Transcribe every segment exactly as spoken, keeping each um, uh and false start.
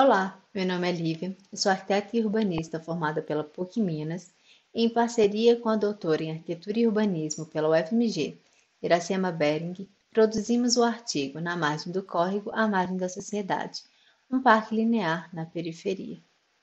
Olá, meu nome é Lívia, eu sou arquiteta e urbanista formada pela PUC Minas e em parceria com a doutora em Arquitetura e Urbanismo pela U F M G, Iracema Bering, produzimos o artigo Na Margem do Córrego, à Margem da Sociedade, um parque linear na periferia.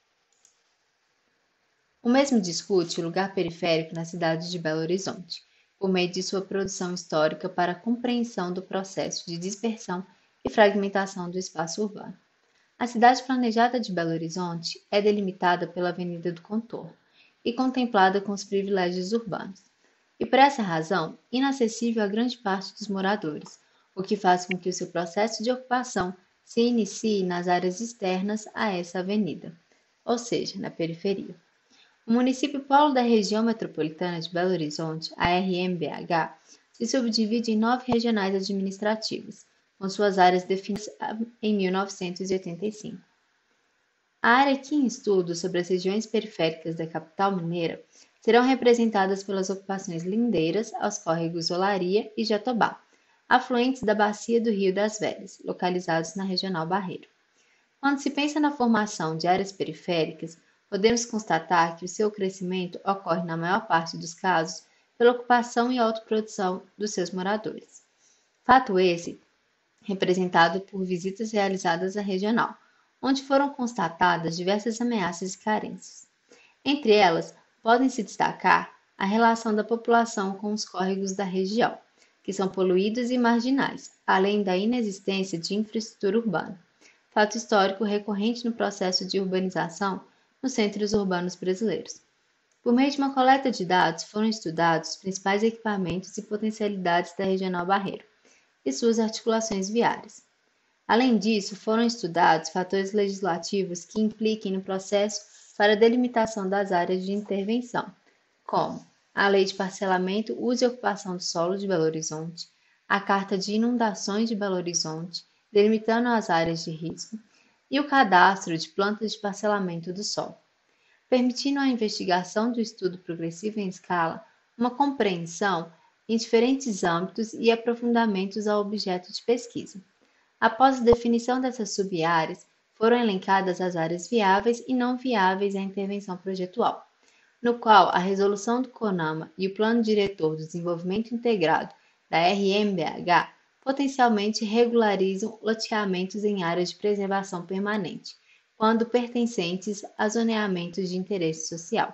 O mesmo discute o lugar periférico na cidade de Belo Horizonte, por meio de sua produção histórica para a compreensão do processo de dispersão e fragmentação do espaço urbano. A cidade planejada de Belo Horizonte é delimitada pela Avenida do Contorno e contemplada com os privilégios urbanos, e por essa razão inacessível a grande parte dos moradores, o que faz com que o seu processo de ocupação se inicie nas áreas externas a essa avenida, ou seja, na periferia. O município polo da região metropolitana de Belo Horizonte, a R M B H, se subdivide em nove regionais administrativas, com suas áreas definidas em mil novecentos e oitenta e cinco. A área aqui em estudo sobre as regiões periféricas da capital mineira serão representadas pelas ocupações lindeiras aos córregos Olaria e Jatobá, afluentes da bacia do Rio das Velhas, localizados na Regional Barreiro. Quando se pensa na formação de áreas periféricas, podemos constatar que o seu crescimento ocorre, na maior parte dos casos, pela ocupação e autoprodução dos seus moradores. Fato esse representado por visitas realizadas à regional, onde foram constatadas diversas ameaças e carências. Entre elas, podem se destacar a relação da população com os córregos da região, que são poluídos e marginais, além da inexistência de infraestrutura urbana, fato histórico recorrente no processo de urbanização nos centros urbanos brasileiros. Por meio de uma coleta de dados, foram estudados os principais equipamentos e potencialidades da Regional Barreiro e suas articulações viárias. Além disso, foram estudados fatores legislativos que impliquem no processo para a delimitação das áreas de intervenção, como a Lei de Parcelamento, Uso e Ocupação do Solo de Belo Horizonte, a Carta de Inundações de Belo Horizonte, delimitando as áreas de risco, e o Cadastro de Plantas de Parcelamento do Solo, permitindo a investigação do estudo progressivo em escala, uma compreensão em diferentes âmbitos e aprofundamentos ao objeto de pesquisa. Após a definição dessas sub-áreas, foram elencadas as áreas viáveis e não viáveis à intervenção projetual, no qual a resolução do CONAMA e o Plano Diretor do Desenvolvimento Integrado da R M B H potencialmente regularizam loteamentos em áreas de preservação permanente, quando pertencentes a zoneamentos de interesse social.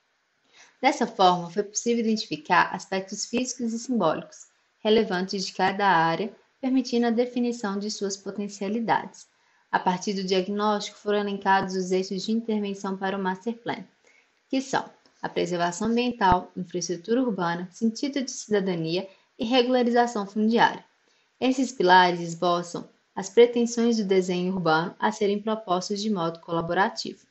Dessa forma, foi possível identificar aspectos físicos e simbólicos relevantes de cada área, permitindo a definição de suas potencialidades. A partir do diagnóstico, foram elencados os eixos de intervenção para o Master Plan, que são a preservação ambiental, infraestrutura urbana, sentido de cidadania e regularização fundiária. Esses pilares esboçam as pretensões do desenho urbano a serem propostos de modo colaborativo.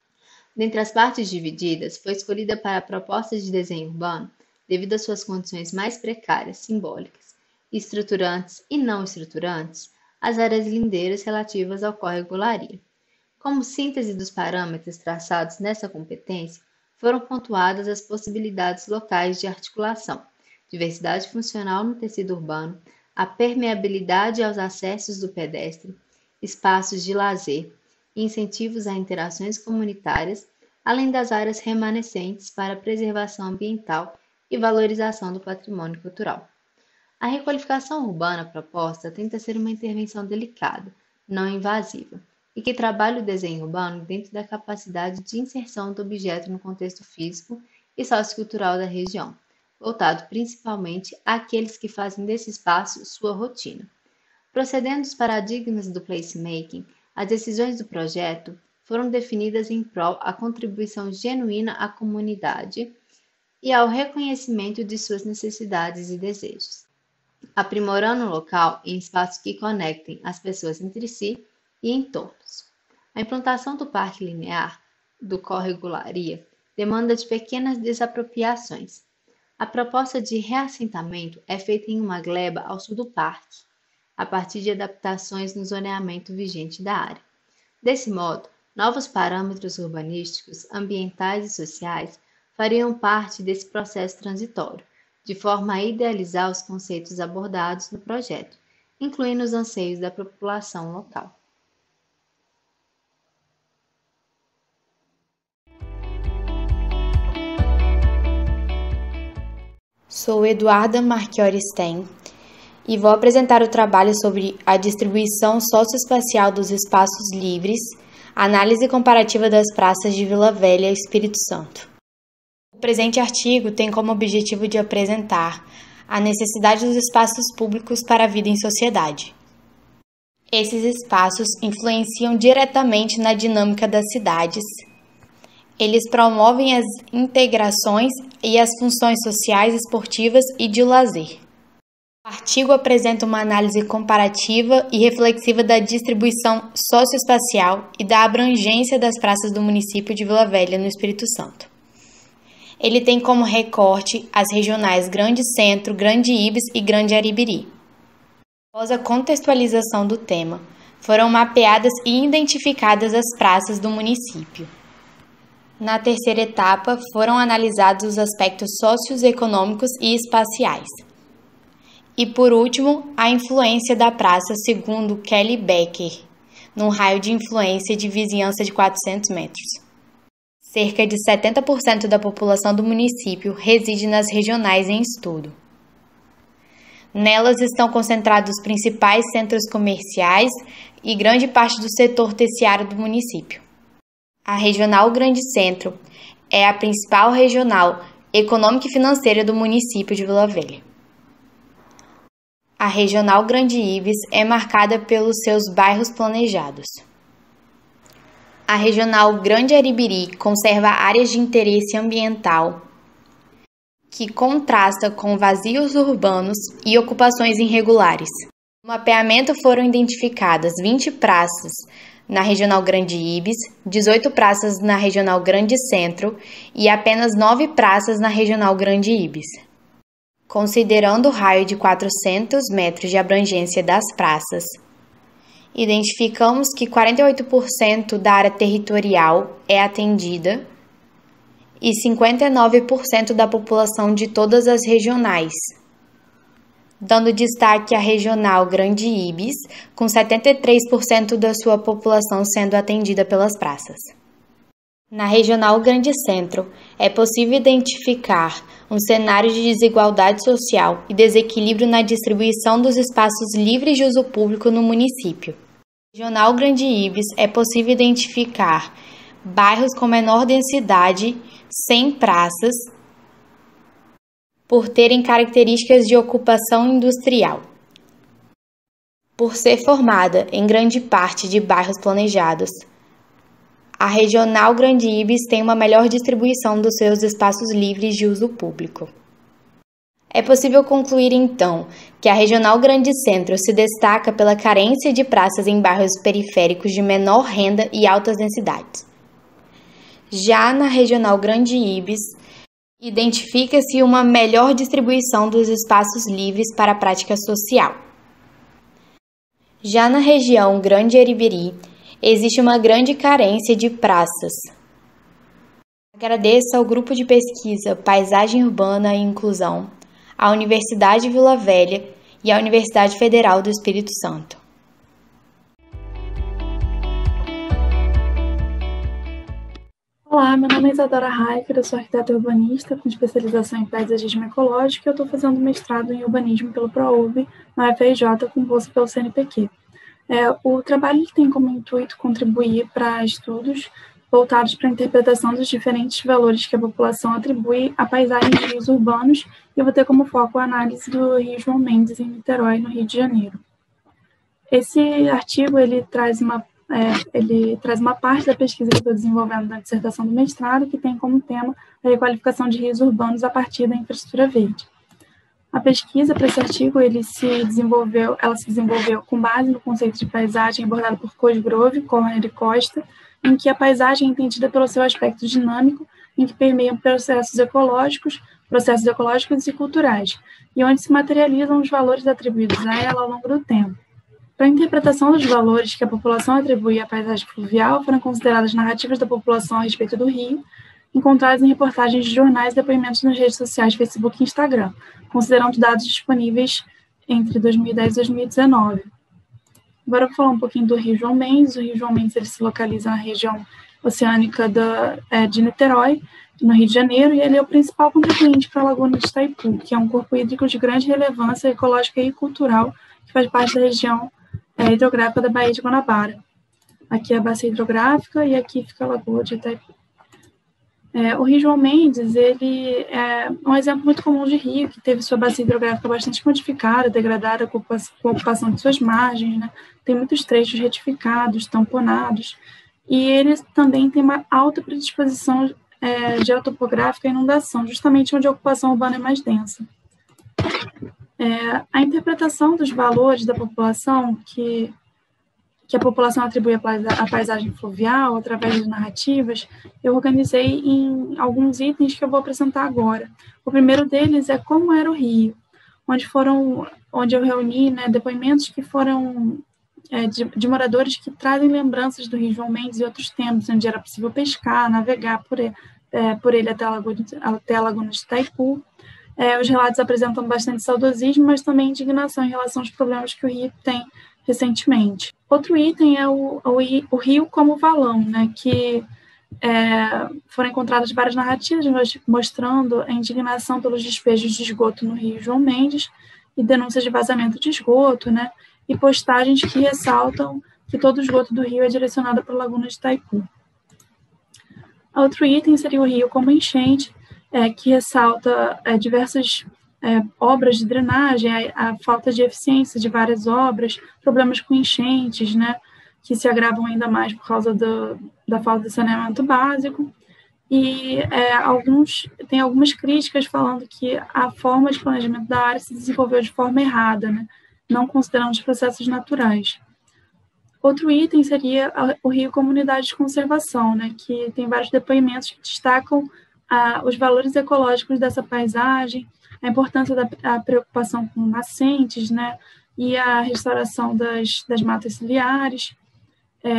Dentre as partes divididas, foi escolhida para a proposta de desenho urbano, devido às suas condições mais precárias, simbólicas, estruturantes e não estruturantes, as áreas lindeiras relativas ao córrego Olaria. Como síntese dos parâmetros traçados nessa competência, foram pontuadas as possibilidades locais de articulação, diversidade funcional no tecido urbano, a permeabilidade aos acessos do pedestre, espaços de lazer e incentivos a interações comunitárias, além das áreas remanescentes para preservação ambiental e valorização do patrimônio cultural. A requalificação urbana proposta tenta ser uma intervenção delicada, não invasiva, e que trabalha o desenho urbano dentro da capacidade de inserção do objeto no contexto físico e sociocultural da região, voltado principalmente àqueles que fazem desse espaço sua rotina. Procedendo dos paradigmas do placemaking, as decisões do projeto foram definidas em prol à contribuição genuína à comunidade e ao reconhecimento de suas necessidades e desejos, aprimorando o local em espaços que conectem as pessoas entre si e entornos. A implantação do parque linear do córrego Olaria demanda de pequenas desapropriações. A proposta de reassentamento é feita em uma gleba ao sul do parque, a partir de adaptações no zoneamento vigente da área. Desse modo, novos parâmetros urbanísticos, ambientais e sociais fariam parte desse processo transitório, de forma a idealizar os conceitos abordados no projeto, incluindo os anseios da população local. Sou Eduarda Marchiori Sten e vou apresentar o trabalho sobre a distribuição socioespacial dos espaços livres, análise comparativa das praças de Vila Velha, Espírito Santo. O presente artigo tem como objetivo de apresentar a necessidade dos espaços públicos para a vida em sociedade. Esses espaços influenciam diretamente na dinâmica das cidades. Eles promovem as integrações e as funções sociais, esportivas e de lazer. O artigo apresenta uma análise comparativa e reflexiva da distribuição socioespacial e da abrangência das praças do município de Vila Velha, no Espírito Santo. Ele tem como recorte as regionais Grande Centro, Grande Ibis e Grande Aribiri. Após a contextualização do tema, foram mapeadas e identificadas as praças do município. Na terceira etapa, foram analisados os aspectos socioeconômicos e espaciais. E, por último, a influência da praça segundo Kelly Becker, num raio de influência de vizinhança de quatrocentos metros. Cerca de setenta por cento da população do município reside nas regionais em estudo. Nelas estão concentrados os principais centros comerciais e grande parte do setor terciário do município. A Regional Grande Centro é a principal regional econômica e financeira do município de Vila Velha. A Regional Grande Ibis é marcada pelos seus bairros planejados. A Regional Grande Aribiri conserva áreas de interesse ambiental, que contrasta com vazios urbanos e ocupações irregulares. No mapeamento foram identificadas vinte praças na Regional Grande Ibis, dezoito praças na Regional Grande Centro e apenas nove praças na Regional Grande Ibis. Considerando o raio de quatrocentos metros de abrangência das praças, identificamos que quarenta e oito por cento da área territorial é atendida e cinquenta e nove por cento da população de todas as regionais, dando destaque à Regional Grande Ibis, com setenta e três por cento da sua população sendo atendida pelas praças. Na Regional Grande Centro, é possível identificar um cenário de desigualdade social e desequilíbrio na distribuição dos espaços livres de uso público no município. Na Regional Grande Ibis, é possível identificar bairros com menor densidade, sem praças, por terem características de ocupação industrial. Por ser formada em grande parte de bairros planejados, a Regional Grande Ibis tem uma melhor distribuição dos seus espaços livres de uso público. É possível concluir, então, que a Regional Grande Centro se destaca pela carência de praças em bairros periféricos de menor renda e altas densidades. Já na Regional Grande Ibis, identifica-se uma melhor distribuição dos espaços livres para a prática social. Já na região Grande Aribiri, existe uma grande carência de praças. Agradeço ao Grupo de Pesquisa Paisagem Urbana e Inclusão, à Universidade Vila Velha e à Universidade Federal do Espírito Santo. Olá, meu nome é Isadora Raiffer, eu sou arquiteta urbanista com especialização em paisagismo ecológico e eu estou fazendo mestrado em urbanismo pelo ProURB na U F R J com bolsa pelo C N P Q. É, o trabalho tem como intuito contribuir para estudos voltados para a interpretação dos diferentes valores que a população atribui a paisagens de rios urbanos e eu vou ter como foco a análise do Rio João Mendes, em Niterói, no Rio de Janeiro. Esse artigo ele traz uma É, ele traz uma parte da pesquisa que eu estou desenvolvendo na dissertação do mestrado, que tem como tema a requalificação de rios urbanos a partir da infraestrutura verde. A pesquisa para esse artigo ele se desenvolveu, ela se desenvolveu com base no conceito de paisagem abordado por Cosgrove, Corner e Costa, em que a paisagem é entendida pelo seu aspecto dinâmico, em que permeiam processos ecológicos, processos ecológicos e culturais, e onde se materializam os valores atribuídos a ela ao longo do tempo. Para a interpretação dos valores que a população atribui à paisagem fluvial, foram consideradas narrativas da população a respeito do rio, encontradas em reportagens de jornais e depoimentos nas redes sociais Facebook e Instagram, considerando dados disponíveis entre dois mil e dez e dois mil e dezenove. Agora eu vou falar um pouquinho do Rio João Mendes. O Rio João Mendes ele se localiza na região oceânica da, é, de Niterói, no Rio de Janeiro, e ele é o principal contribuinte para a Laguna de Itaipu, que é um corpo hídrico de grande relevância ecológica e cultural, que faz parte da região é, hidrográfica da Baía de Guanabara. Aqui é a bacia hidrográfica e aqui fica a Lagoa de Itaipu. É, o Rio João Mendes ele é um exemplo muito comum de rio, que teve sua bacia hidrográfica bastante modificada, degradada com a ocupação de suas margens, né? Tem muitos trechos retificados, tamponados, e ele também tem uma alta predisposição é, geotopográfica à inundação, justamente onde a ocupação urbana é mais densa. É, a interpretação dos valores da população que que a população atribui à paisagem fluvial, através de narrativas, eu organizei em alguns itens que eu vou apresentar agora. O primeiro deles é como era o rio, onde, foram, onde eu reuni né, depoimentos que foram é, de, de moradores que trazem lembranças do Rio João Mendes e outros tempos, onde era possível pescar, navegar por ele, é, por ele até, a Laguna, até a Laguna de Itaipu. É, os relatos apresentam bastante saudosismo, mas também indignação em relação aos problemas que o rio tem recentemente. Outro item é o, o, o rio como valão, né, que é, foram encontradas várias narrativas mostrando a indignação pelos despejos de esgoto no Rio João Mendes e denúncias de vazamento de esgoto, né, e postagens que ressaltam que todo o esgoto do rio é direcionado para a Laguna de Itaipu. Outro item seria o rio como enchente, é, que ressalta é, diversas É, obras de drenagem, a, a falta de eficiência de várias obras, problemas com enchentes, né, que se agravam ainda mais por causa do, da falta de saneamento básico. E é, alguns, tem algumas críticas falando que a forma de planejamento da área se desenvolveu de forma errada, né, não considerando os processos naturais. Outro item seria o rio como unidade de conservação, né, que tem vários depoimentos que destacam ah, os valores ecológicos dessa paisagem, a importância da a preocupação com nascentes, né, e a restauração das, das matas ciliares. É,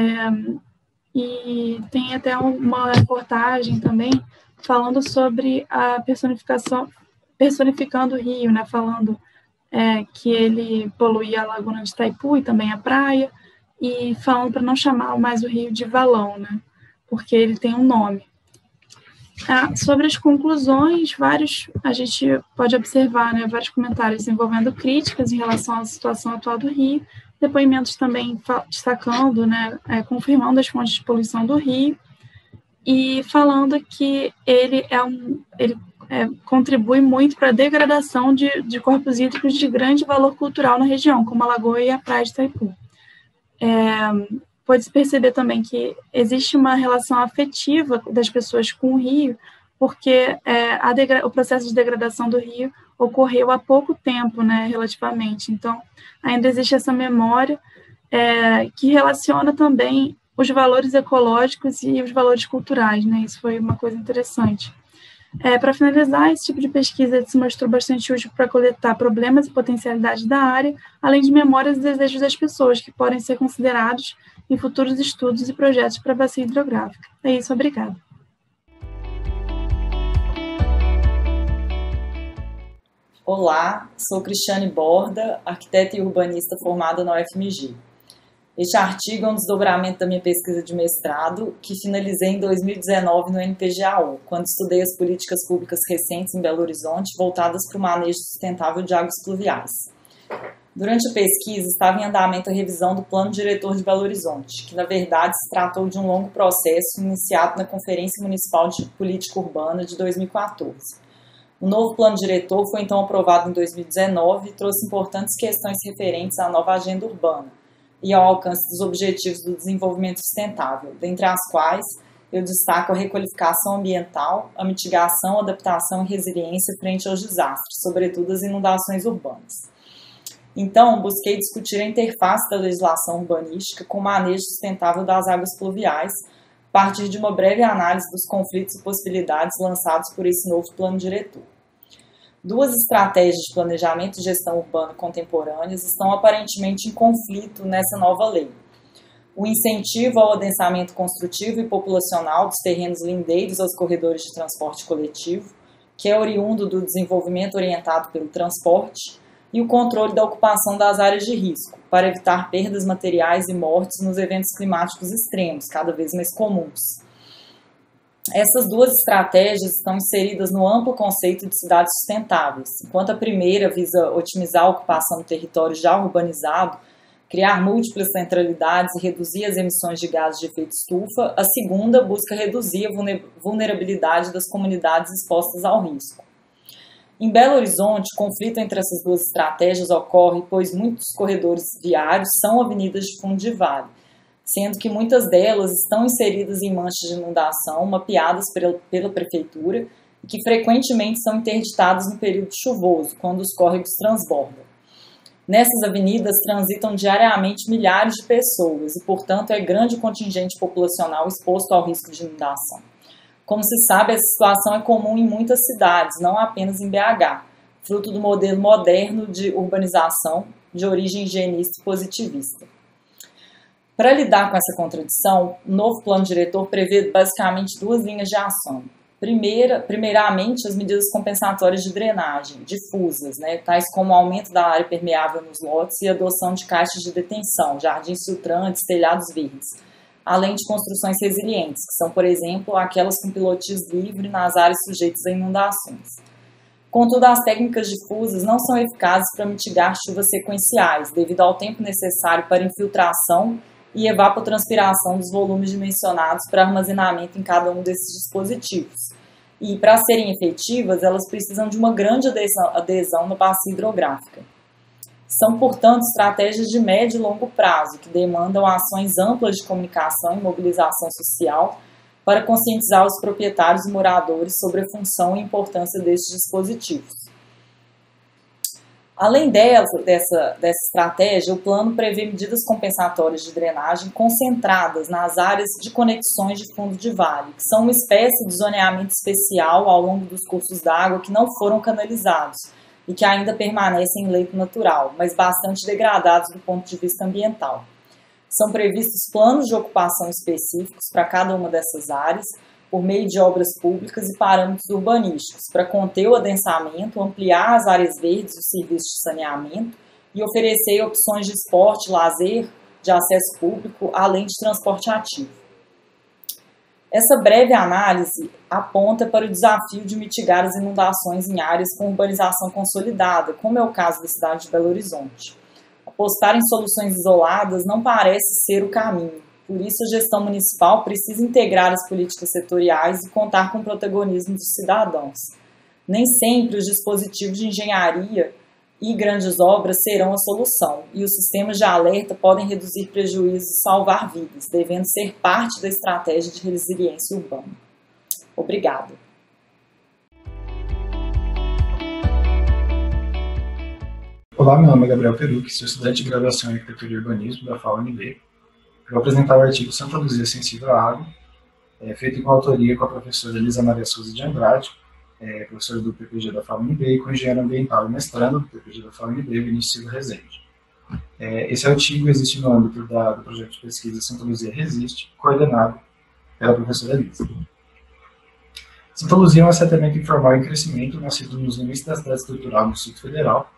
e tem até uma reportagem também falando sobre a personificação, personificando o rio, né, falando é, que ele poluía a Laguna de Itaipu e também a praia, e falando para não chamar mais o rio de valão, né, porque ele tem um nome. Ah, sobre as conclusões, vários, a gente pode observar né, vários comentários envolvendo críticas em relação à situação atual do rio, depoimentos também destacando, né, é, confirmando as fontes de poluição do rio e falando que ele, é um, ele é, contribui muito para a degradação de, de corpos hídricos de grande valor cultural na região, como a Lagoa e a Praia de Itaipu. É, Pode-se perceber também que existe uma relação afetiva das pessoas com o rio, porque é, a degra- o processo de degradação do rio ocorreu há pouco tempo, né, relativamente. Então, ainda existe essa memória é, que relaciona também os valores ecológicos e os valores culturais, né? Isso foi uma coisa interessante. É, para finalizar, esse tipo de pesquisa se mostrou bastante útil para coletar problemas e potencialidades da área, além de memórias e desejos das pessoas, que podem ser considerados em futuros estudos e projetos para a bacia hidrográfica. É isso, obrigada. Olá, sou Cristiane Borda, arquiteta e urbanista formada na U F M G. Este artigo é um desdobramento da minha pesquisa de mestrado, que finalizei em dois mil e dezenove no N P G A U, quando estudei as políticas públicas recentes em Belo Horizonte voltadas para o manejo sustentável de águas pluviais. Durante a pesquisa, estava em andamento a revisão do Plano Diretor de Belo Horizonte, que, na verdade, se tratou de um longo processo iniciado na Conferência Municipal de Política Urbana de dois mil e quatorze. O novo Plano Diretor foi, então, aprovado em dois mil e dezenove e trouxe importantes questões referentes à nova agenda urbana e ao alcance dos Objetivos do Desenvolvimento Sustentável, dentre as quais eu destaco a requalificação ambiental, a mitigação, adaptação e resiliência frente aos desastres, sobretudo as inundações urbanas. Então, busquei discutir a interface da legislação urbanística com o manejo sustentável das águas pluviais, a partir de uma breve análise dos conflitos e possibilidades lançados por esse novo plano diretor. Duas estratégias de planejamento e gestão urbana contemporâneas estão aparentemente em conflito nessa nova lei. O incentivo ao adensamento construtivo e populacional dos terrenos lindeiros aos corredores de transporte coletivo, que é oriundo do desenvolvimento orientado pelo transporte, e o controle da ocupação das áreas de risco, para evitar perdas materiais e mortes nos eventos climáticos extremos, cada vez mais comuns. Essas duas estratégias estão inseridas no amplo conceito de cidades sustentáveis. Enquanto a primeira visa otimizar a ocupação do território já urbanizado, criar múltiplas centralidades e reduzir as emissões de gases de efeito estufa, a segunda busca reduzir a vulnerabilidade das comunidades expostas ao risco. Em Belo Horizonte, o conflito entre essas duas estratégias ocorre pois muitos corredores viários são avenidas de fundo de vale, sendo que muitas delas estão inseridas em manchas de inundação mapeadas pela prefeitura e que frequentemente são interditadas no período chuvoso, quando os córregos transbordam. Nessas avenidas transitam diariamente milhares de pessoas e, portanto, é grande o contingente populacional exposto ao risco de inundação. Como se sabe, essa situação é comum em muitas cidades, não apenas em B H, fruto do modelo moderno de urbanização de origem higienista e positivista. Para lidar com essa contradição, o novo plano diretor prevê basicamente duas linhas de ação. Primeira, primeiramente, as medidas compensatórias de drenagem, difusas, né, tais como o aumento da área permeável nos lotes e a adoção de caixas de detenção, jardins filtrantes, telhados verdes, além de construções resilientes, que são, por exemplo, aquelas com pilotis livre nas áreas sujeitas a inundações. Contudo, as técnicas difusas não são eficazes para mitigar chuvas sequenciais, devido ao tempo necessário para infiltração e evapotranspiração dos volumes dimensionados para armazenamento em cada um desses dispositivos. E, para serem efetivas, elas precisam de uma grande adesão, adesão na bacia hidrográfica. São, portanto, estratégias de médio e longo prazo, que demandam ações amplas de comunicação e mobilização social para conscientizar os proprietários e moradores sobre a função e importância destes dispositivos. Além dessa, dessa, dessa estratégia, o plano prevê medidas compensatórias de drenagem concentradas nas áreas de conexões de fundo de vale, que são uma espécie de zoneamento especial ao longo dos cursos d'água que não foram canalizados e que ainda permanecem em leito natural, mas bastante degradados do ponto de vista ambiental. São previstos planos de ocupação específicos para cada uma dessas áreas, por meio de obras públicas e parâmetros urbanísticos, para conter o adensamento, ampliar as áreas verdes e os serviços de saneamento e oferecer opções de esporte, lazer, de acesso público, além de transporte ativo. Essa breve análise aponta para o desafio de mitigar as inundações em áreas com urbanização consolidada, como é o caso da cidade de Belo Horizonte. Apostar em soluções isoladas não parece ser o caminho. Por isso, a gestão municipal precisa integrar as políticas setoriais e contar com o protagonismo dos cidadãos. Nem sempre os dispositivos de engenharia e grandes obras serão a solução, e os sistemas de alerta podem reduzir prejuízos e salvar vidas, devendo ser parte da estratégia de resiliência urbana. Obrigada. Olá, meu nome é Gabriel Perucci, sou estudante de graduação em Arquitetura e Urbanismo da F A U N B. Eu vou apresentar o artigo Santa Luzia Sensível à Água, é, feito com autoria com a professora Elisa Maria Souza de Andrade, é, professora do P P G da F A U N B, e com o engenheiro ambiental e mestrando do P P G da F A U N B, Vinícius Silva Rezende. É, esse artigo existe no âmbito da, do projeto de pesquisa Santa Luzia Resiste, coordenado pela professora Elisa. Santa Luzia é um assentamento informal em crescimento, nascido nos limites da cidade estrutural no Distrito Federal,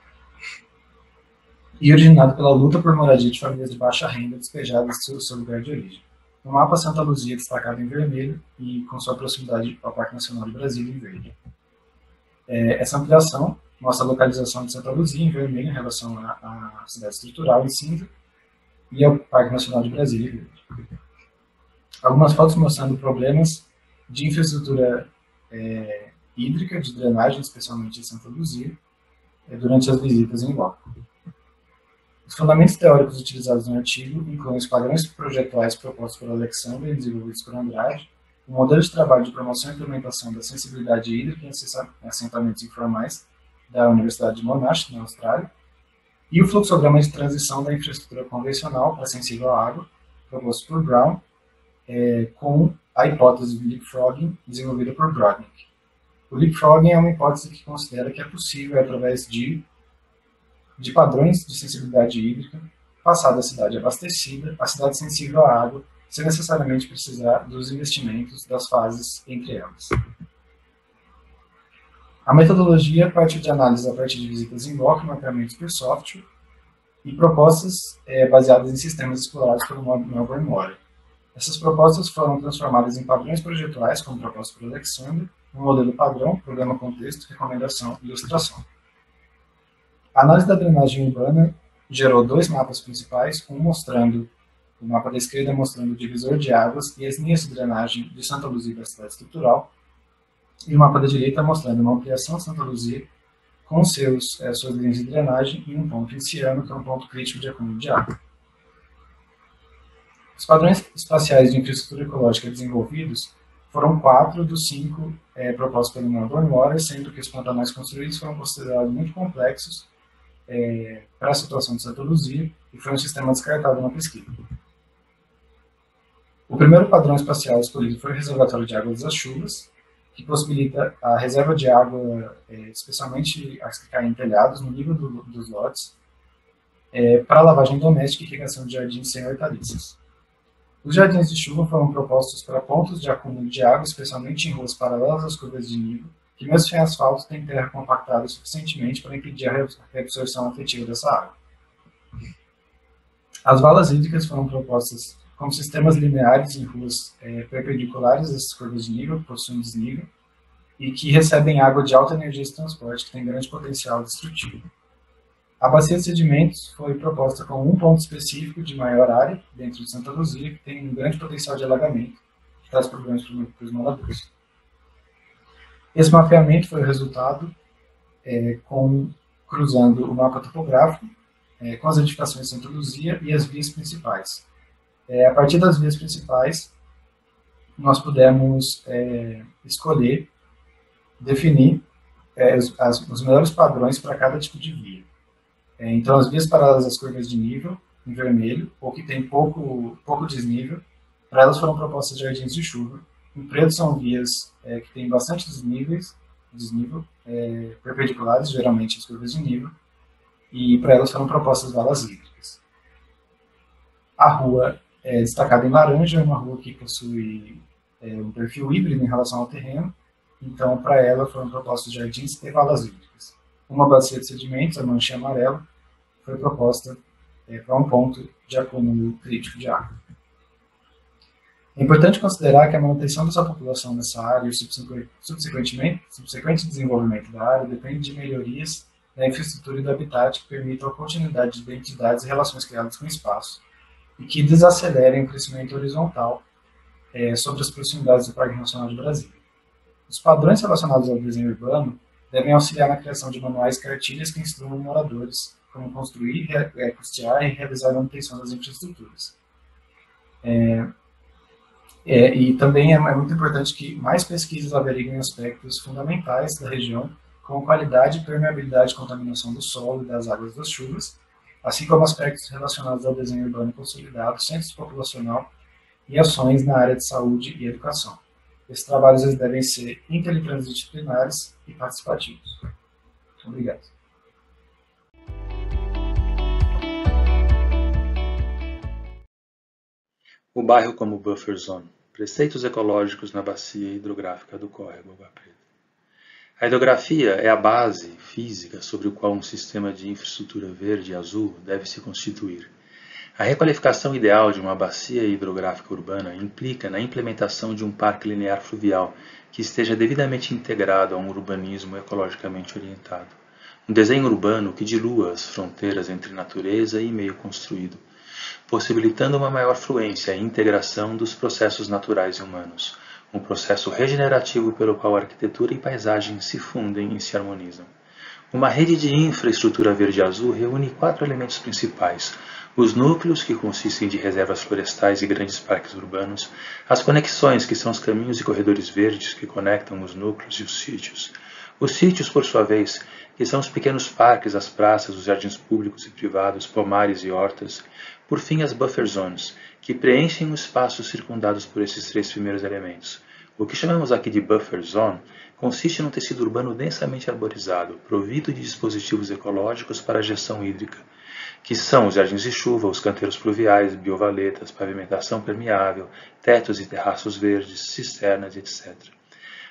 e originado pela luta por moradia de famílias de baixa renda despejadas do seu lugar de origem. No mapa, Santa Luzia é destacado em vermelho e com sua proximidade ao Parque Nacional de Brasília em verde. É, essa ampliação mostra a localização de Santa Luzia em vermelho em relação à, à cidade estrutural em cinza e ao Parque Nacional de Brasília em verde. Algumas fotos mostrando problemas de infraestrutura é, hídrica, de drenagem, especialmente em Santa Luzia, é, durante as visitas em loco. Os fundamentos teóricos utilizados no artigo incluem os padrões projetuais propostos por Alexandre e desenvolvidos por Andrade, o modelo de trabalho de promoção e implementação da sensibilidade hídrica em assentamentos informais da Universidade de Monash, na Austrália, e o fluxograma de transição da infraestrutura convencional para sensível à água, proposto por Brown, é, com a hipótese de leapfrogging desenvolvida por Brodnick. O leapfrogging é uma hipótese que considera que é possível, através de de padrões de sensibilidade hídrica, passar da cidade abastecida à cidade sensível à água, sem necessariamente precisar dos investimentos das fases entre elas. A metodologia partiu de análise a partir de visitas em loco, mapeamentos por software e propostas é, baseadas em sistemas explorados pelo Melbourne Model. Essas propostas foram transformadas em padrões projetuais, como proposto por Alexander, um modelo padrão, problema contexto, recomendação e ilustração. A análise da drenagem urbana gerou dois mapas principais, um mostrando, o mapa da esquerda mostrando o divisor de águas e as linhas de drenagem de Santa Luzia da cidade estrutural, e o mapa da direita mostrando uma ampliação de Santa Luzia com seus, eh, suas linhas de drenagem e um ponto em Ciano, que é um ponto crítico de acúmulo de água. Os padrões espaciais de infraestrutura ecológica desenvolvidos foram quatro dos cinco é, propostos pelo Melbourne Model, sendo que os pantanais construídos foram considerados muito complexos é, para a situação de Santa Luzia e foi um sistema descartado na pesquisa. O primeiro padrão espacial escolhido foi o reservatório de água das chuvas, que possibilita a reserva de água, é, especialmente as que caem em telhados, no nível do, dos lotes, é, para lavagem doméstica e irrigação de jardins sem hortaliças. Os jardins de chuva foram propostos para pontos de acúmulo de água, especialmente em ruas paralelas às curvas de nível, que mesmo sem asfalto têm terra compactada suficientemente para impedir a reabsorção efetiva dessa água. As valas hídricas foram propostas como sistemas lineares em ruas é, perpendiculares às curvas de nível, que possuem desnível, e que recebem água de alta energia de transporte, que tem grande potencial destrutivo. A bacia de sedimentos foi proposta com um ponto específico de maior área, dentro de Santa Luzia, que tem um grande potencial de alagamento, que traz problemas para os moradores. Esse mapeamento foi o resultado é, com, cruzando o mapa topográfico é, com as edificações de Santa Luzia e as vias principais. É, a partir das vias principais, nós pudemos é, escolher, definir é, os, as, os melhores padrões para cada tipo de via. É, então, as vias paralelas às curvas de nível, em vermelho, ou que tem pouco, pouco desnível, para elas foram propostas jardins de chuva. Em preto são vias é, que têm bastante desníveis, desnível, é, perpendiculares, geralmente às curvas de nível, e para elas foram propostas valas hídricas. A rua é destacada em laranja, é uma rua que possui é, um perfil híbrido em relação ao terreno, então para ela foram propostos jardins e valas hídricas. Uma bacia de sedimentos, a mancha amarela, foi proposta é, para um ponto de acúmulo crítico de água. É importante considerar que a manutenção dessa população nessa área e o subsequentemente, subsequente desenvolvimento da área depende de melhorias da infraestrutura e do habitat que permitam a continuidade de identidades e relações criadas com o espaço e que desacelerem o crescimento horizontal é, sobre as proximidades do Parque Nacional de Brasília. Os padrões relacionados ao desenho urbano devem auxiliar na criação de manuais e cartilhas que instruam moradores como construir, é, custear e realizar a manutenção das infraestruturas. É, é, e também é, é muito importante que mais pesquisas averiguem aspectos fundamentais da região, como qualidade, permeabilidade e contaminação do solo e das águas das chuvas, assim como aspectos relacionados ao desenho urbano consolidado, censo populacional e ações na área de saúde e educação. Esses trabalhos eles devem ser intertransdisciplinares e participativos. Muito obrigado. O bairro como buffer zone. Preceitos ecológicos na bacia hidrográfica do córrego Água Preta. A hidrografia é a base física sobre o qual um sistema de infraestrutura verde e azul deve se constituir. A requalificação ideal de uma bacia hidrográfica urbana implica na implementação de um parque linear fluvial que esteja devidamente integrado a um urbanismo ecologicamente orientado. Um desenho urbano que dilua as fronteiras entre natureza e meio construído, possibilitando uma maior fluência e integração dos processos naturais e humanos, um processo regenerativo pelo qual arquitetura e paisagem se fundem e se harmonizam. Uma rede de infraestrutura verde-azul reúne quatro elementos principais: os núcleos, que consistem de reservas florestais e grandes parques urbanos, as conexões, que são os caminhos e corredores verdes que conectam os núcleos e os sítios, os sítios, por sua vez, que são os pequenos parques, as praças, os jardins públicos e privados, pomares e hortas, por fim as buffer zones, que preenchem os espaços circundados por esses três primeiros elementos. O que chamamos aqui de buffer zone consiste num tecido urbano densamente arborizado, provido de dispositivos ecológicos para a gestão hídrica, que são os jardins de chuva, os canteiros pluviais, biovaletas, pavimentação permeável, tetos e terraços verdes, cisternas, etcétera.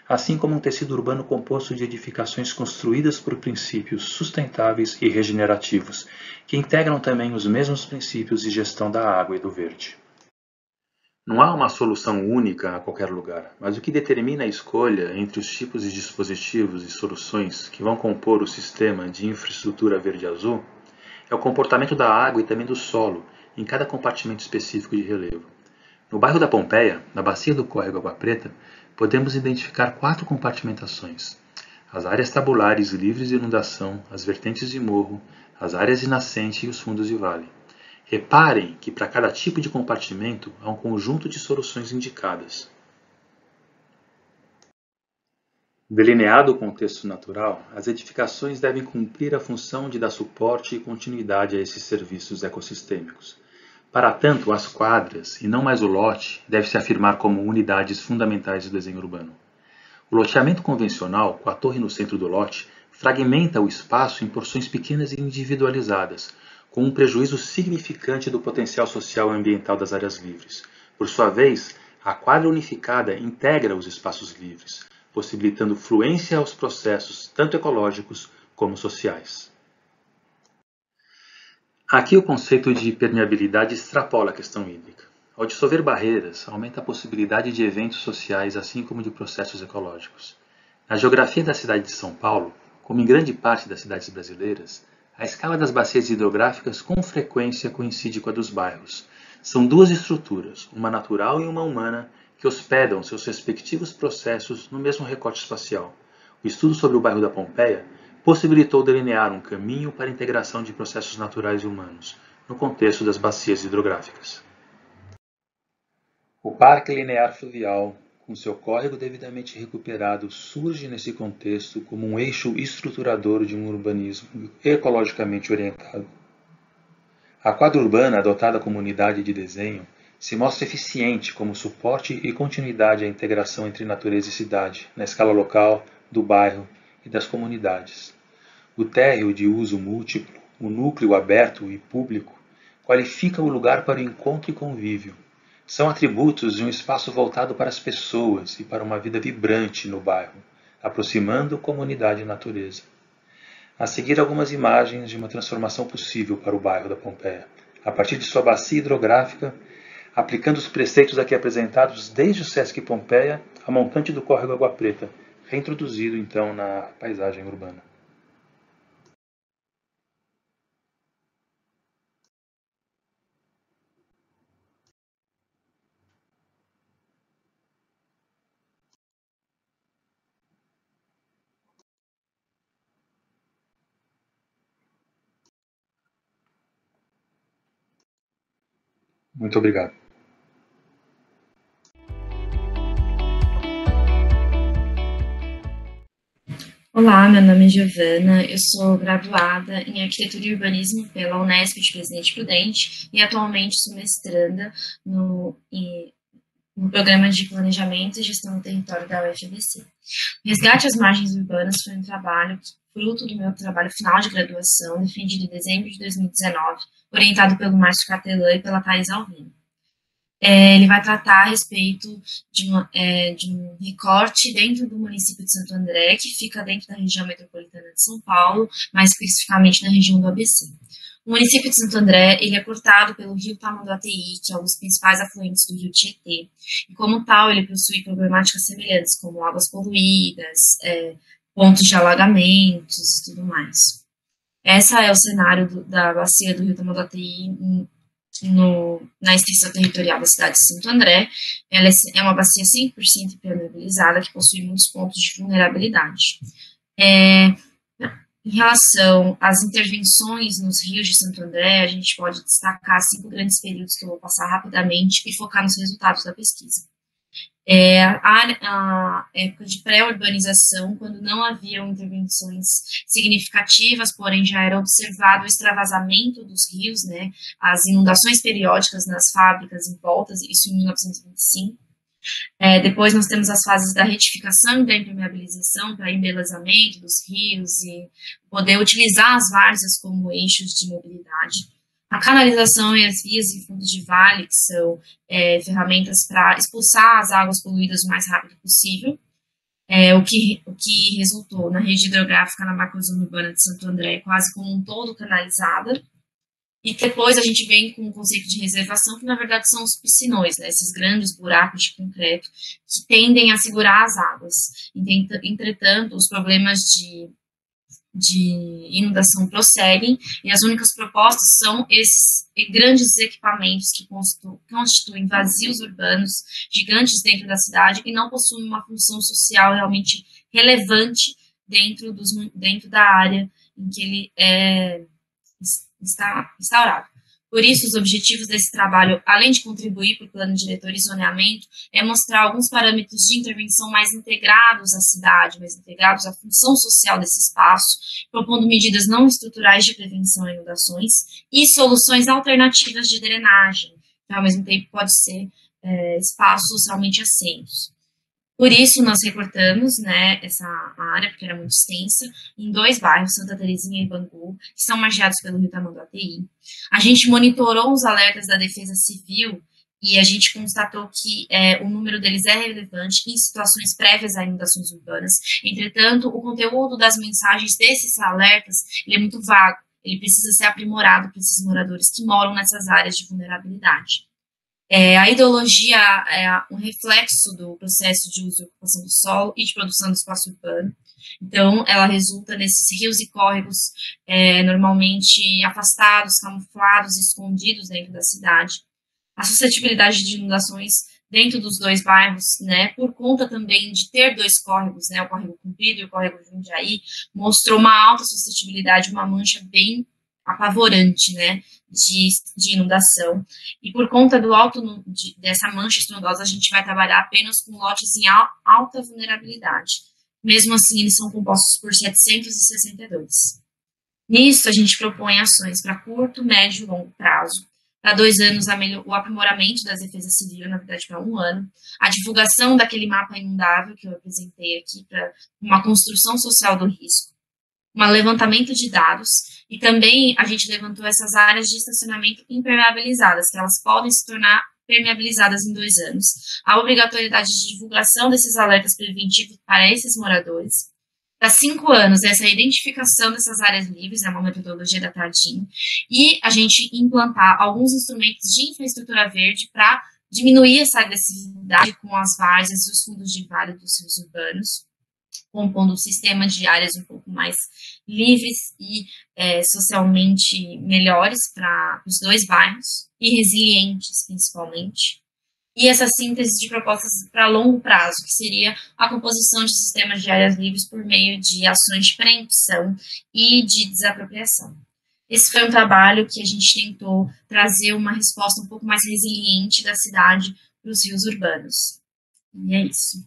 assim como um tecido urbano composto de edificações construídas por princípios sustentáveis e regenerativos, que integram também os mesmos princípios de gestão da água e do verde. Não há uma solução única a qualquer lugar, mas o que determina a escolha entre os tipos de dispositivos e soluções que vão compor o sistema de infraestrutura verde-azul é o comportamento da água e também do solo em cada compartimento específico de relevo. No bairro da Pompeia, na bacia do córrego Água Preta, podemos identificar quatro compartimentações: as áreas tabulares livres de inundação, as vertentes de morro, as áreas de nascente e os fundos de vale. Reparem que para cada tipo de compartimento há um conjunto de soluções indicadas. Delineado o contexto natural, as edificações devem cumprir a função de dar suporte e continuidade a esses serviços ecossistêmicos. Para tanto, as quadras, e não mais o lote, deve se afirmar como unidades fundamentais do desenho urbano. O loteamento convencional, com a torre no centro do lote, fragmenta o espaço em porções pequenas e individualizadas, com um prejuízo significante do potencial social e ambiental das áreas livres. Por sua vez, a quadra unificada integra os espaços livres, possibilitando fluência aos processos tanto ecológicos como sociais. Aqui o conceito de permeabilidade extrapola a questão hídrica. Ao dissolver barreiras, aumenta a possibilidade de eventos sociais assim como de processos ecológicos. Na geografia da cidade de São Paulo, como em grande parte das cidades brasileiras, a escala das bacias hidrográficas com frequência coincide com a dos bairros. São duas estruturas, uma natural e uma humana, que hospedam seus respectivos processos no mesmo recorte espacial. O estudo sobre o bairro da Pompeia possibilitou delinear um caminho para a integração de processos naturais e humanos, no contexto das bacias hidrográficas. O Parque Linear Fluvial, com seu córrego devidamente recuperado, surge nesse contexto como um eixo estruturador de um urbanismo ecologicamente orientado. A quadra urbana, adotada como unidade de desenho, se mostra eficiente como suporte e continuidade à integração entre natureza e cidade, na escala local, do bairro e das comunidades. O térreo de uso múltiplo, o núcleo aberto e público, qualifica o lugar para o encontro e convívio. São atributos de um espaço voltado para as pessoas e para uma vida vibrante no bairro, aproximando comunidade e natureza. A seguir, algumas imagens de uma transformação possível para o bairro da Pompeia, a partir de sua bacia hidrográfica, aplicando os preceitos aqui apresentados desde o Sesc Pompeia a montante do córrego Água Preta, reintroduzido então na paisagem urbana. Muito obrigado. Olá, meu nome é Giovana, eu sou graduada em Arquitetura e Urbanismo pela Unesp de Presidente Prudente e atualmente sou mestranda no, no Programa de Planejamento e Gestão do Território da U F A B C. Resgate às Margens Urbanas foi um trabalho fruto do meu trabalho final de graduação, defendido em dezembro de dois mil e dezenove, orientado pelo Márcio Catelã e pela Thais Alvino. É, ele vai tratar a respeito de, uma, é, de um recorte dentro do município de Santo André, que fica dentro da região metropolitana de São Paulo, mais especificamente na região do A B C. O município de Santo André ele é cortado pelo rio Tamanduateí, que é um dos principais afluentes do rio Tietê, e como tal ele possui problemáticas semelhantes, como águas poluídas, é, pontos de alagamentos e tudo mais. Esse é o cenário do, da bacia do rio Tamanduateí no, na extensão territorial da cidade de Santo André. Ela é uma bacia cem por cento impermeabilizada, que possui muitos pontos de vulnerabilidade. É, em relação às intervenções nos rios de Santo André, a gente pode destacar cinco grandes períodos que eu vou passar rapidamente e focar nos resultados da pesquisa. É, a, a época de pré-urbanização, quando não haviam intervenções significativas, porém já era observado o extravasamento dos rios, né, as inundações periódicas nas fábricas em voltas, isso em mil novecentos e vinte e cinco. É, depois nós temos as fases da retificação e da impermeabilização para embelezamento dos rios e poder utilizar as várzeas como eixos de mobilidade. A canalização e as vias e fundos de vale, que são é, ferramentas para expulsar as águas poluídas o mais rápido possível. é, o, que, o que resultou na rede hidrográfica na macrozona urbana de Santo André quase como um todo canalizada. E depois a gente vem com o conceito de reservação, que na verdade são os piscinões, né, esses grandes buracos de concreto que tendem a segurar as águas. Entretanto, os problemas de, de inundação prosseguem e as únicas propostas são esses grandes equipamentos que constituem vazios urbanos gigantes dentro da cidade e não possuem uma função social realmente relevante dentro, dos, dentro da área em que ele é está instaurado. Por isso, os objetivos desse trabalho, além de contribuir para o plano diretor e zoneamento, é mostrar alguns parâmetros de intervenção mais integrados à cidade, mais integrados à função social desse espaço, propondo medidas não estruturais de prevenção a inundações e soluções alternativas de drenagem, que ao mesmo tempo pode ser é, espaços socialmente assentos. Por isso, nós recortamos, né, essa área, porque era muito extensa, em dois bairros, Santa Terezinha e Bangu, que são margeados pelo Rio Tamanduateí. A gente monitorou os alertas da Defesa Civil e a gente constatou que é, o número deles é relevante em situações prévias a inundações urbanas. Entretanto, o conteúdo das mensagens desses alertas ele é muito vago. Ele precisa ser aprimorado para esses moradores que moram nessas áreas de vulnerabilidade. É, a ideologia é um reflexo do processo de uso e ocupação do solo e de produção do espaço urbano. Então, ela resulta nesses rios e córregos é, normalmente afastados, camuflados, escondidos dentro da cidade. A suscetibilidade de inundações dentro dos dois bairros, né, por conta também de ter dois córregos, né, o córrego Comprido e o córrego Jundiaí, mostrou uma alta suscetibilidade, uma mancha bem apavorante, né, de, de inundação, e por conta do alto de, dessa mancha estrondosa, a gente vai trabalhar apenas com lotes em al, alta vulnerabilidade. Mesmo assim, eles são compostos por setecentos e sessenta e dois. Nisso, a gente propõe ações para curto, médio e longo prazo. Para dois anos, a melhor, o aprimoramento das defesas civis, na verdade, para um ano. A divulgação daquele mapa inundável que eu apresentei aqui para uma construção social do risco. Um levantamento de dados, e também a gente levantou essas áreas de estacionamento impermeabilizadas, que elas podem se tornar permeabilizadas em dois anos, a obrigatoriedade de divulgação desses alertas preventivos para esses moradores. Para cinco anos, essa identificação dessas áreas livres, é uma metodologia da Tardim, e a gente implantar alguns instrumentos de infraestrutura verde para diminuir essa agressividade com as várzeas e os fundos de vale dos rios urbanos, compondo um sistema de áreas um pouco mais livres e é, socialmente melhores para os dois bairros, e resilientes, principalmente. E essa síntese de propostas para longo prazo, que seria a composição de sistemas de áreas livres por meio de ações de preempção e de desapropriação. Esse foi um trabalho que a gente tentou trazer uma resposta um pouco mais resiliente da cidade para os rios urbanos. E é isso.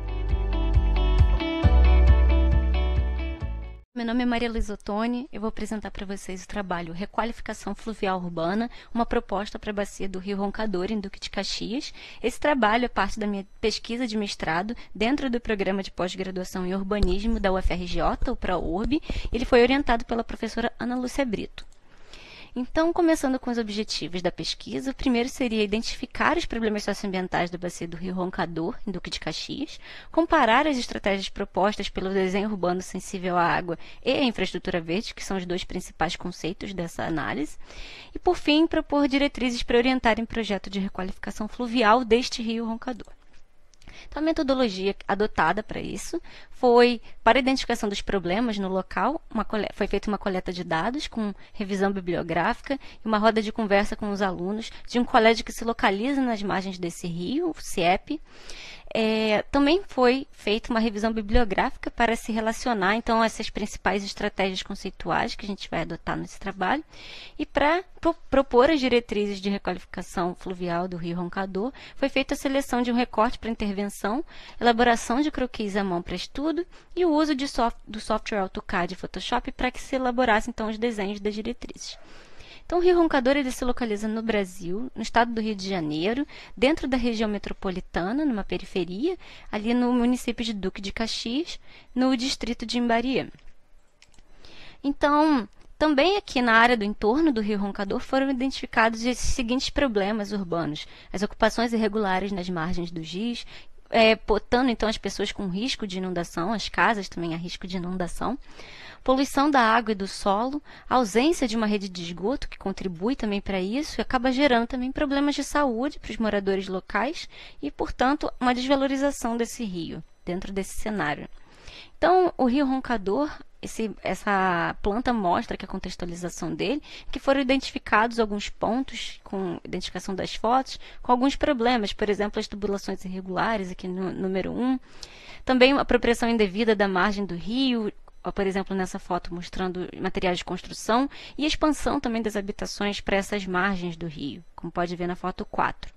Meu nome é Maria Luísa Ottoni, eu vou apresentar para vocês o trabalho Requalificação Fluvial Urbana, uma proposta para a bacia do Rio Roncador, em Duque de Caxias. Esse trabalho é parte da minha pesquisa de mestrado dentro do programa de pós-graduação em urbanismo da U F R J, o ProURB. Ele foi orientado pela professora Ana Lúcia Brito. Então, começando com os objetivos da pesquisa, o primeiro seria identificar os problemas socioambientais da bacia do Rio Roncador, em Duque de Caxias, comparar as estratégias propostas pelo desenho urbano sensível à água e à infraestrutura verde, que são os dois principais conceitos dessa análise, e, por fim, propor diretrizes para orientarem o projeto de requalificação fluvial deste Rio Roncador. Então, a metodologia adotada para isso foi, para a identificação dos problemas no local, uma coleta, foi feita uma coleta de dados com revisão bibliográfica e uma roda de conversa com os alunos de um colégio que se localiza nas margens desse rio, o CIEP. É, também foi feita uma revisão bibliográfica para se relacionar, então, a essas principais estratégias conceituais que a gente vai adotar nesse trabalho, e para pro, propor as diretrizes de requalificação fluvial do Rio Roncador, foi feita a seleção de um recorte para intervenção, elaboração de croquis à mão para estudo e o uso de soft, do software AutoCAD e Photoshop para que se elaborasse, então, os desenhos das diretrizes. Então, o Rio Roncador ele se localiza no Brasil, no estado do Rio de Janeiro, dentro da região metropolitana, numa periferia, ali no município de Duque de Caxias, no distrito de Imbariam. Então, também aqui na área do entorno do Rio Roncador foram identificados esses seguintes problemas urbanos: as ocupações irregulares nas margens dos rios, é, botando então as pessoas com risco de inundação, as casas também há risco de inundação, poluição da água e do solo, ausência de uma rede de esgoto, que contribui também para isso, e acaba gerando também problemas de saúde para os moradores locais e, portanto, uma desvalorização desse rio, dentro desse cenário. Então, o rio Roncador, esse, essa planta mostra aqui a contextualização dele, que foram identificados alguns pontos, com identificação das fotos, com alguns problemas, por exemplo, as tubulações irregulares, aqui no número um, também a apropriação indevida da margem do rio, por exemplo, nessa foto mostrando materiais de construção, e a expansão também das habitações para essas margens do rio, como pode ver na foto quatro.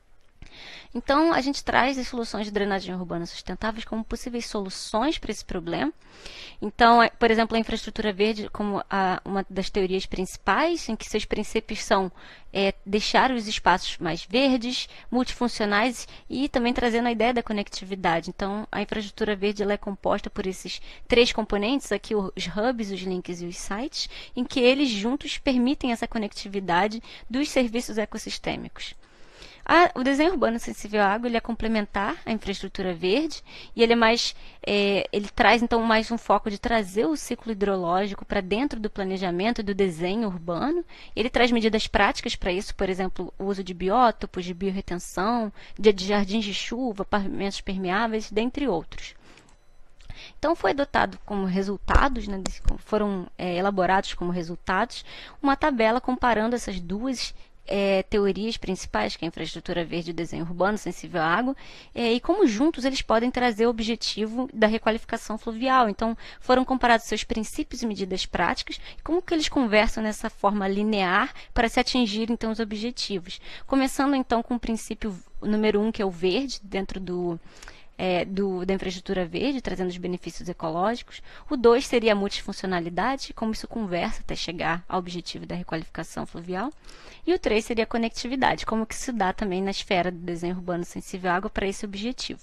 Então, a gente traz as soluções de drenagem urbana sustentáveis como possíveis soluções para esse problema. Então, por exemplo, a infraestrutura verde como a, uma das teorias principais, em que seus princípios são é, deixar os espaços mais verdes, multifuncionais e também trazendo a ideia da conectividade. Então, a infraestrutura verde ela é composta por esses três componentes, aqui os hubs, os links e os sites, em que eles juntos permitem essa conectividade dos serviços ecossistêmicos. Ah, o desenho urbano sensível à água ele é complementar à infraestrutura verde e ele é mais, é, ele traz então mais um foco de trazer o ciclo hidrológico para dentro do planejamento e do desenho urbano. Ele traz medidas práticas para isso, por exemplo, o uso de biótopos, de biorretenção, de, de jardins de chuva, pavimentos permeáveis, dentre outros. Então, foi adotado como resultados, né, foram é, elaborados como resultados, uma tabela comparando essas duas É, teorias principais, que é a infraestrutura verde e o desenho urbano sensível à água, é, e como juntos eles podem trazer o objetivo da requalificação fluvial. Então, foram comparados seus princípios e medidas práticas, e como que eles conversam nessa forma linear para se atingir, então, os objetivos. Começando, então, com o princípio número um, que é o verde, dentro do... É, do, da infraestrutura verde, trazendo os benefícios ecológicos. O dois seria a multifuncionalidade, como isso conversa até chegar ao objetivo da requalificação fluvial. E o três seria a conectividade, como que se dá também na esfera do desenho urbano sensível à água para esse objetivo.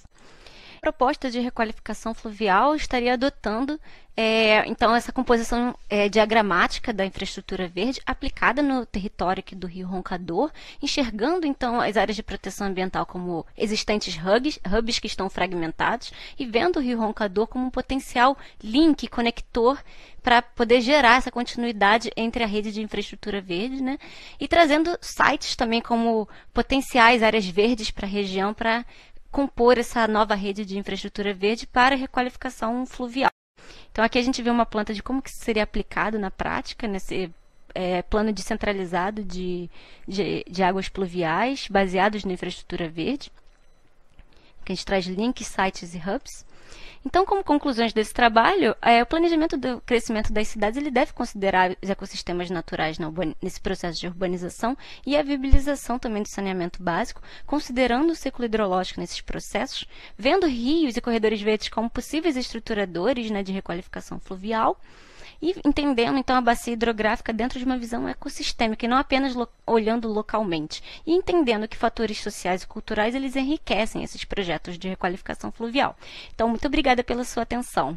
A proposta de requalificação fluvial estaria adotando, é, então, essa composição é, diagramática da infraestrutura verde aplicada no território aqui do rio Roncador, enxergando, então, as áreas de proteção ambiental como existentes hubs, hubs que estão fragmentados, e vendo o rio Roncador como um potencial link, conector, para poder gerar essa continuidade entre a rede de infraestrutura verde, né? E trazendo sites também como potenciais áreas verdes para a região, para compor essa nova rede de infraestrutura verde para a requalificação fluvial. Então, aqui a gente vê uma planta de como que isso seria aplicado na prática, nesse é, plano descentralizado de, de, de águas pluviais, baseados na infraestrutura verde, que a gente traz links, sites e hubs. Então, como conclusões desse trabalho, é, o planejamento do crescimento das cidades ele deve considerar os ecossistemas naturais na nesse processo de urbanização e a viabilização também do saneamento básico, considerando o ciclo hidrológico nesses processos, vendo rios e corredores verdes como possíveis estruturadores, né, de requalificação fluvial, e entendendo, então, a bacia hidrográfica dentro de uma visão ecossistêmica e não apenas lo olhando localmente. E entendendo que fatores sociais e culturais eles enriquecem esses projetos de requalificação fluvial. Então, muito obrigada pela sua atenção.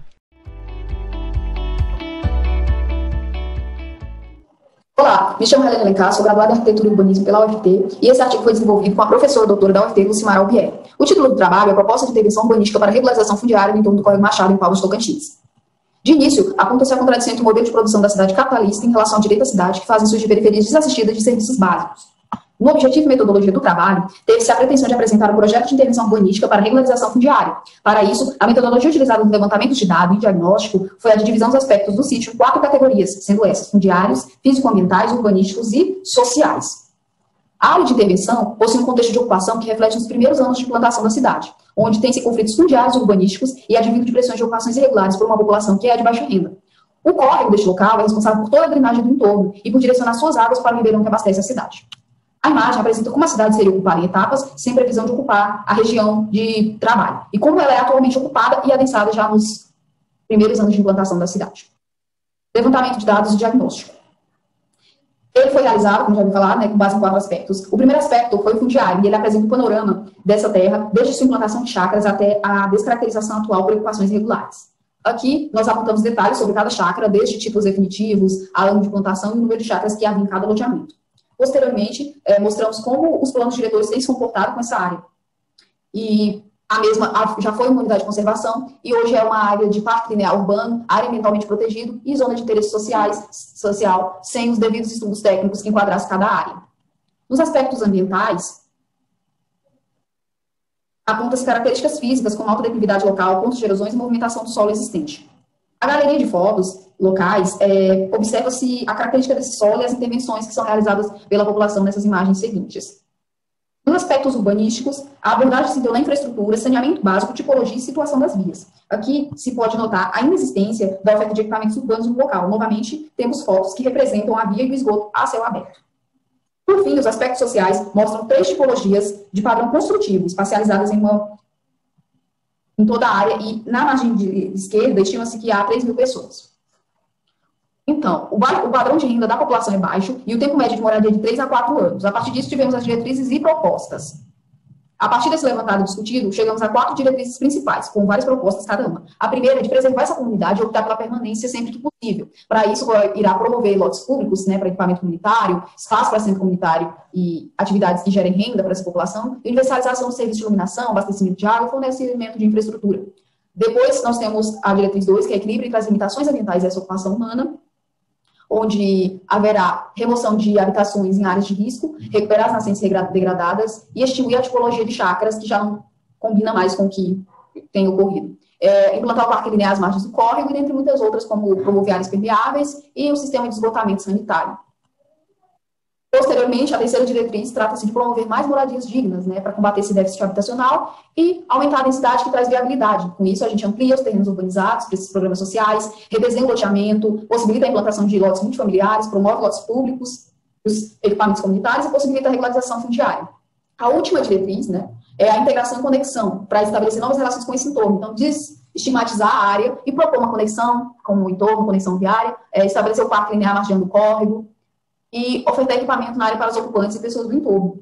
Olá, me chamo Helena Alencar, sou graduada em Arquitetura e Urbanismo pela U F T e esse artigo foi desenvolvido com a professora doutora da U F T, Lucimar Albieri. O título do trabalho é a Proposta de Intervenção Urbanística para a Regularização Fundiária no entorno do Córrego Machado, em Palmas, Tocantins. De início, aponta-se a contradição entre o modelo de produção da cidade capitalista em relação ao direito à cidade, que fazem surgir periferias desassistidas de serviços básicos. No objetivo e metodologia do trabalho, teve-se a pretensão de apresentar um projeto de intervenção urbanística para a regularização fundiária. Para isso, a metodologia utilizada no levantamento de dados e diagnóstico foi a de divisão dos aspectos do sítio em quatro categorias, sendo essas fundiários, físico-ambientais, urbanísticos e sociais. A área de intervenção possui um contexto de ocupação que reflete os primeiros anos de implantação da cidade, onde tem-se conflitos fundiários urbanísticos e advindo de pressões de ocupações irregulares por uma população que é de baixa renda. O córrego deste local é responsável por toda a drenagem do entorno e por direcionar suas águas para o ribeirão que abastece a cidade. A imagem apresenta como a cidade seria ocupada em etapas, sem previsão de ocupar a região de trabalho, e como ela é atualmente ocupada e adensada já nos primeiros anos de implantação da cidade. Levantamento de dados e diagnóstico. Ele foi realizado, como já ouvi falar, né, com base em quatro aspectos. O primeiro aspecto foi o fundiário, e ele apresenta um panorama dessa terra, desde sua implantação de chácaras até a descaracterização atual por ocupações irregulares. Aqui, nós apontamos detalhes sobre cada chácara, desde títulos definitivos, a ano de plantação e o número de chácaras que havia em cada loteamento. Posteriormente, eh, mostramos como os planos diretores têm se comportado com essa área. E A mesma já foi uma unidade de conservação e hoje é uma área de parque linear urbano, área ambientalmente protegido e zona de interesse sociais, social, sem os devidos estudos técnicos que enquadrassem cada área. Nos aspectos ambientais, aponta-se características físicas como alta declividade local, pontos de erosões e movimentação do solo existente. A galeria de fotos locais é, observa-se a característica desse solo e as intervenções que são realizadas pela população nessas imagens seguintes. Nos aspectos urbanísticos, a abordagem se deu na infraestrutura, saneamento básico, tipologia e situação das vias. Aqui se pode notar a inexistência da oferta de equipamentos urbanos no local. Novamente, temos fotos que representam a via e o esgoto a céu aberto. Por fim, os aspectos sociais mostram três tipologias de padrão construtivo, espacializadas em, uma, em toda a área, e na margem de esquerda estima-se que há três mil pessoas. Então, o, o padrão de renda da população é baixo e o tempo médio de moradia é de três a quatro anos. A partir disso, tivemos as diretrizes e propostas. A partir desse levantado e discutido, chegamos a quatro diretrizes principais, com várias propostas cada uma. A primeira é de preservar essa comunidade e optar pela permanência sempre que possível. Para isso, irá promover lotes públicos, né, para equipamento comunitário, espaço para centro comunitário e atividades que gerem renda para essa população, e universalização do serviço de iluminação, abastecimento de água e fornecimento de infraestrutura. Depois, nós temos a diretriz dois, que é equilíbrio entre as limitações ambientais e essa ocupação humana, onde haverá remoção de habitações em áreas de risco, recuperar as nascentes degradadas e extinguir a tipologia de chácaras, que já não combina mais com o que tem ocorrido. É, implantar o parque linear às margens do córrego e, dentre muitas outras, como promover áreas permeáveis e o sistema de esgotamento sanitário. Posteriormente, a terceira diretriz trata-se de promover mais moradias dignas, né, para combater esse déficit habitacional e aumentar a densidade que traz viabilidade. Com isso, a gente amplia os terrenos urbanizados para esses programas sociais, redesenha o loteamento, possibilita a implantação de lotes multifamiliares, promove lotes públicos, os equipamentos comunitários e possibilita a regularização fundiária. A última diretriz, né, é a integração e conexão, para estabelecer novas relações com esse entorno. Então, desestigmatizar a área e propor uma conexão com o entorno, conexão viária, é, estabelecer o parque linear margeando o córrego, e ofertar equipamento na área para os ocupantes e pessoas do entorno.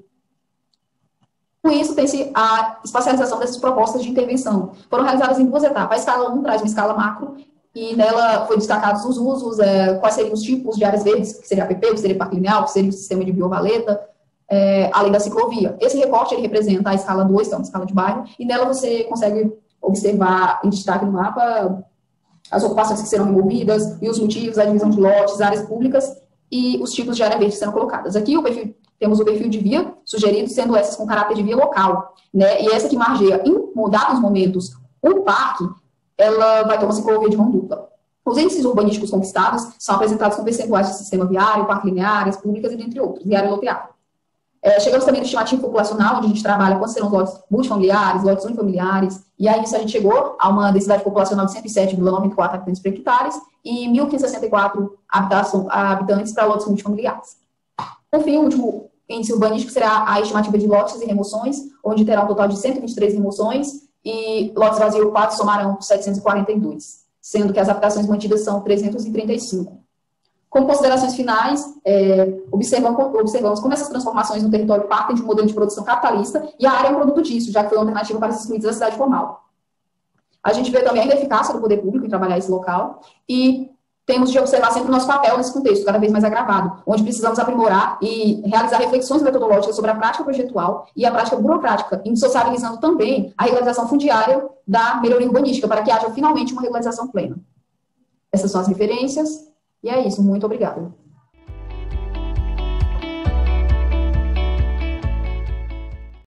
Com isso, tem-se a espacialização dessas propostas de intervenção. Foram realizadas em duas etapas. A escala um traz uma escala macro, e nela foi destacados os usos, é, quais seriam os tipos de áreas verdes, que seria a P P, que seria parque linear, que seria o sistema de biovaleta, é, além da ciclovia. Esse recorte ele representa a escala dois, que é uma escala de bairro, e nela você consegue observar em destaque no mapa as ocupações que serão removidas, e os motivos, a divisão de lotes, áreas públicas, e os tipos de área verde serão colocadas. Aqui o perfil, temos o perfil de via sugerido, sendo essas com caráter de via local, né? E essa que margeia, em dados momentos, o parque, ela vai ter uma ciclovia de mão dupla. Os índices urbanísticos conquistados são apresentados com percentuais de sistema viário, parque linear, áreas públicas e dentre outros, e área loteada. É, chegamos também no estimativo populacional, onde a gente trabalha quais serão os lotes multifamiliares, lotes unifamiliares, e aí isso a gente chegou a uma densidade populacional de cento e sete vírgula noventa e quatro habitantes por hectare e mil quinhentos e sessenta e quatro habitantes para lotes multifamiliares. Por fim, o último índice urbanístico será a estimativa de lotes e remoções, onde terá um total de cento e vinte e três remoções e lotes vazios ocupados somarão setecentos e quarenta e dois, sendo que as habitações mantidas são trezentos e trinta e cinco. Como considerações finais, é, observamos, observamos como essas transformações no território partem de um modelo de produção capitalista e a área é um produto disso, já que foi uma alternativa para os excluídos da cidade formal. A gente vê também a ineficácia do poder público em trabalhar esse local e temos de observar sempre o nosso papel nesse contexto, cada vez mais agravado, onde precisamos aprimorar e realizar reflexões metodológicas sobre a prática projetual e a prática burocrática, socializando também a regularização fundiária da melhoria urbanística, para que haja finalmente uma regularização plena. Essas são as referências. E é isso, muito obrigada.